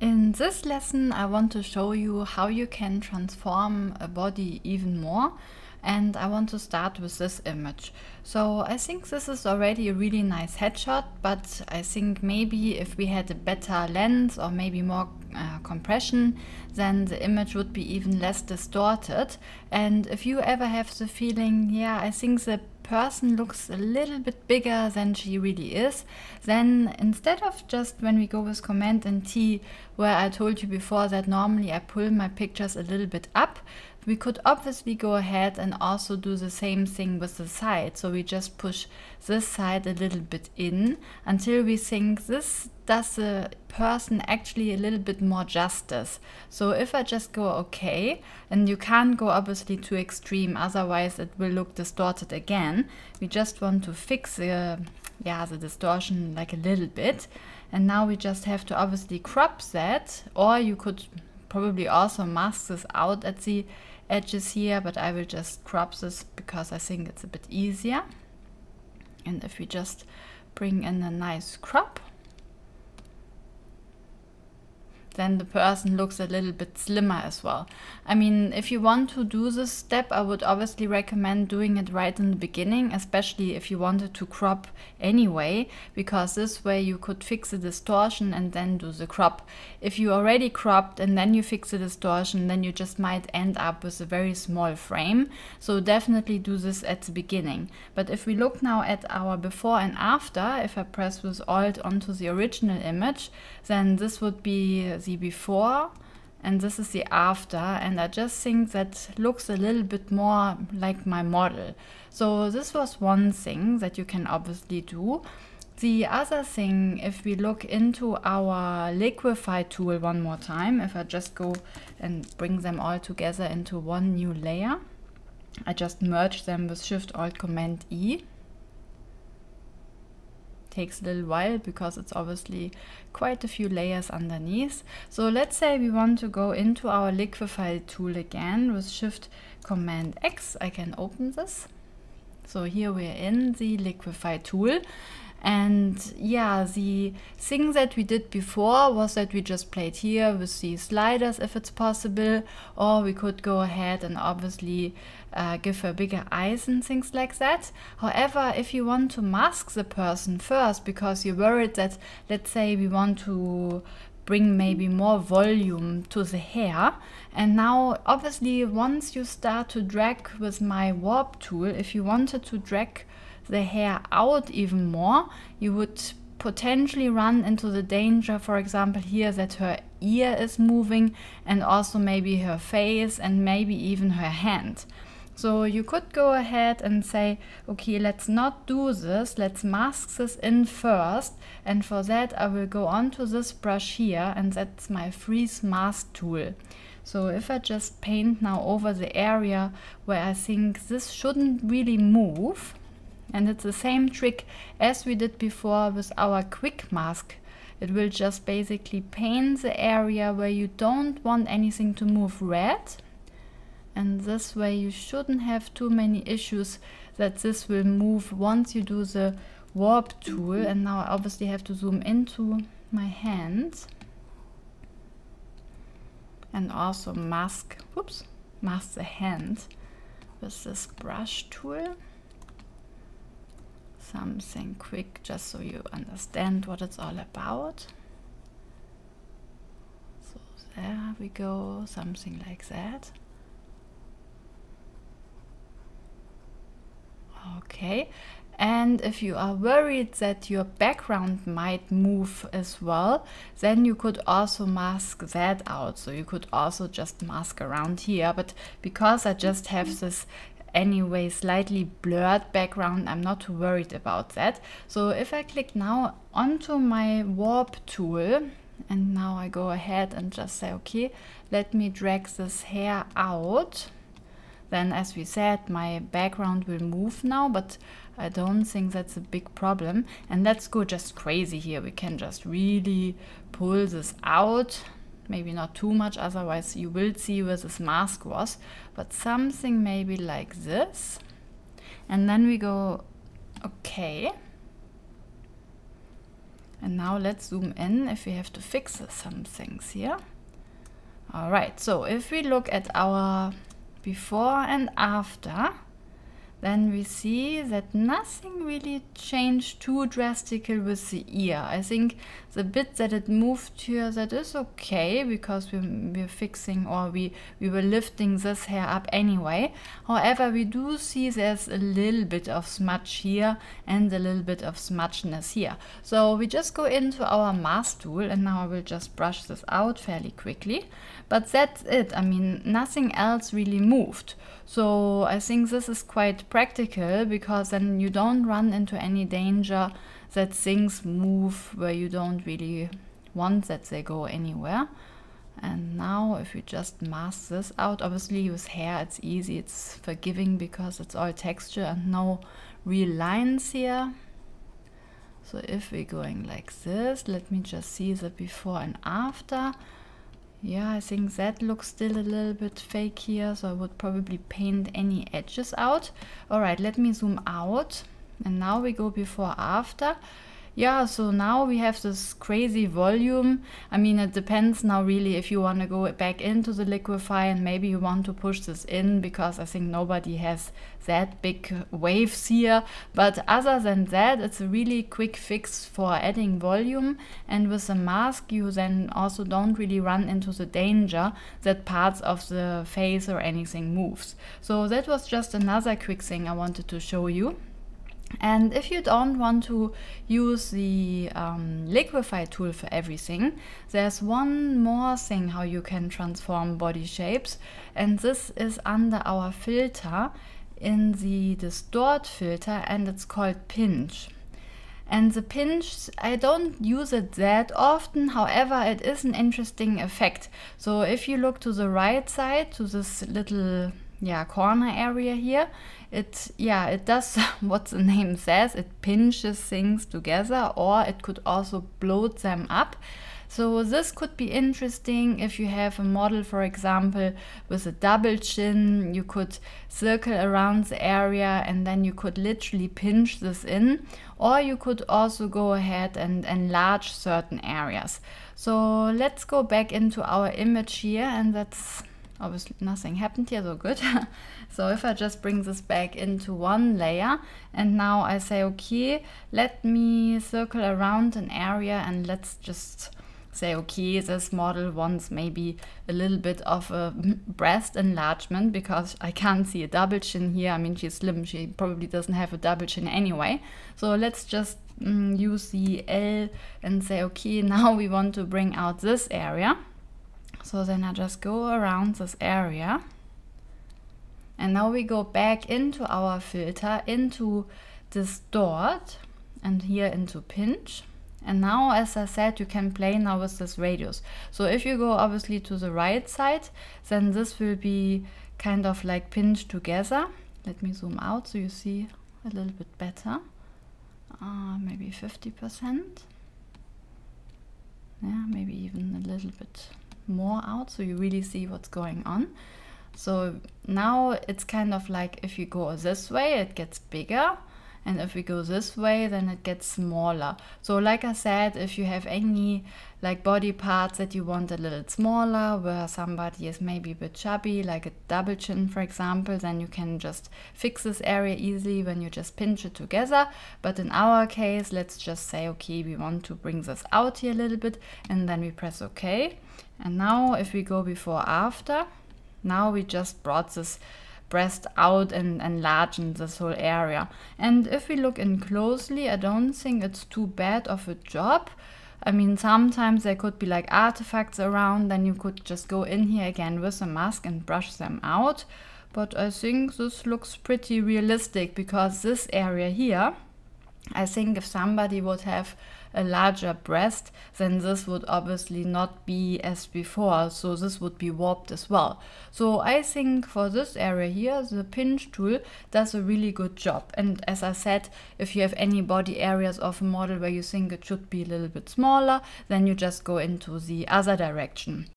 In this lesson, I want to show you how you can transform a body even more, and I want to start with this image. So I think this is already a really nice headshot, but I think maybe if we had a better lens or maybe more compression, then the image would be even less distorted. And if you ever have the feeling, yeah, I think the person looks a little bit bigger than she really is, then instead of just when we go with Command and T, where I told you before that normally I pull my pictures a little bit up, we could obviously go ahead and also do the same thing with the side. So we just push this side a little bit in until we think this does the person actually a little bit more justice. So if I just go okay, and you can't go obviously too extreme, otherwise it will look distorted again. We just want to fix the distortion like a little bit. And now we just have to obviously crop that, or you could probably also mask this out at the edges here, but I will just crop this because I think it's a bit easier. And if we just bring in a nice crop, then the person looks a little bit slimmer as well. I mean, if you want to do this step, I would obviously recommend doing it right in the beginning, especially if you wanted to crop anyway, because this way you could fix the distortion and then do the crop. If you already cropped and then you fix the distortion, then you just might end up with a very small frame. So definitely do this at the beginning. But if we look now at our before and after, if I press with Alt onto the original image, then this would be the before and this is the after, and I just think that looks a little bit more like my model. So this was one thing that you can obviously do. The other thing, if we look into our liquify tool one more time, if I just go and bring them all together into one new layer, I just merge them with Shift Alt Command E. Takes a little while because it's obviously quite a few layers underneath. So let's say we want to go into our liquify tool again with Shift Command X. I can open this. So here we're in the liquify tool. And yeah, the thing that we did before was that we just played here with the sliders if it's possible, or we could go ahead and obviously give her bigger eyes and things like that. However, if you want to mask the person first because you're worried that, let's say we want to bring maybe more volume to the hair, and now obviously once you start to drag with my warp tool, if you wanted to drag the hair out even more, you would potentially run into the danger, for example here, that her ear is moving and also maybe her face and maybe even her hand. So you could go ahead and say, okay, let's not do this, let's mask this in first, and for that I will go on to this brush here, and that's my freeze mask tool. So if I just paint now over the area where I think this shouldn't really move, and it's the same trick as we did before with our quick mask. It will just basically paint the area where you don't want anything to move red. And this way you shouldn't have too many issues that this will move once you do the warp tool. And now I obviously have to zoom into my hand. And also mask the hand with this brush tool. Something quick just so you understand what it's all about. So there we go, something like that. Okay, and if you are worried that your background might move as well, then you could also mask that out. So you could also just mask around here, but because I just have this anyway slightly blurred background, I'm not too worried about that. So if I click now onto my warp tool, and now I go ahead and just say, okay, let me drag this hair out, then as we said, my background will move now, but I don't think that's a big problem. And let's go just crazy here. We can just really pull this out. Maybe not too much, otherwise you will see where this mask was, but something maybe like this. And then we go, okay. And now let's zoom in if we have to fix some things here. All right, so if we look at our before and after, then we see that nothing really changed too drastically with the ear. I think the bit that it moved here, that is okay, because we're fixing, or we were lifting this hair up anyway. However, we do see there's a little bit of smudge here and a little bit of smudgeness here. So we just go into our mask tool, and now I will just brush this out fairly quickly. But that's it. I mean, nothing else really moved. So I think this is quite practical, because then you don't run into any danger that things move where you don't really want that they go anywhere. And now if we just mask this out, obviously with hair it's easy, it's forgiving because it's all texture and no real lines here. So if we're going like this, let me just see the before and after. Yeah, I think that looks still a little bit fake here, so I would probably paint any edges out. All right, let me zoom out, and now we go before after. Yeah, so now we have this crazy volume. I mean, it depends now really if you want to go back into the liquify and maybe you want to push this in, because I think nobody has that big waves here. But other than that, it's a really quick fix for adding volume. And with the mask, you then also don't really run into the danger that parts of the face or anything moves. So that was just another quick thing I wanted to show you. And if you don't want to use the liquify tool for everything, there's one more thing how you can transform body shapes, and this is under our filter in the distort filter, and it's called pinch. And the pinch, I don't use it that often, however it is an interesting effect. So if you look to the right side, to this little corner area here, it does what the name says. It pinches things together, or it could also bloat them up. So this could be interesting if you have a model, for example, with a double chin. You could circle around the area and then you could literally pinch this in, or you could also go ahead and enlarge certain areas. So let's go back into our image here, and that's obviously nothing happened here, so good. So if I just bring this back into one layer, and now I say, okay, let me circle around an area, and let's just say, okay, this model wants maybe a little bit of a breast enlargement, because I can't see a double chin here. I mean, she's slim, she probably doesn't have a double chin anyway. So let's just use the L and say, okay, now we want to bring out this area. So then I just go around this area, and now we go back into our filter, into distort, and here into pinch. And now, as I said, you can play now with this radius. So if you go obviously to the right side, then this will be kind of like pinched together. Let me zoom out so you see a little bit better. Maybe 50%. Yeah, maybe even a little bit more out, so you really see what's going on. So now it's kind of like if you go this way, it gets bigger, and if we go this way, then it gets smaller. So like I said, if you have any like body parts that you want a little smaller, where somebody is maybe a bit chubby, like a double chin for example, then you can just fix this area easily when you just pinch it together. But in our case, let's just say, okay, we want to bring this out here a little bit, and then we press OK. And now if we go before after, now we just brought this breast out and enlarged this whole area. And if we look in closely, I don't think it's too bad of a job. I mean, sometimes there could be like artifacts around, then you could just go in here again with a mask and brush them out. But I think this looks pretty realistic, because this area here, I think if somebody would have a larger breast, then this would obviously not be as before, so this would be warped as well. So I think for this area here, the pinch tool does a really good job. And as I said, if you have any body areas of a model where you think it should be a little bit smaller, then you just go into the other direction.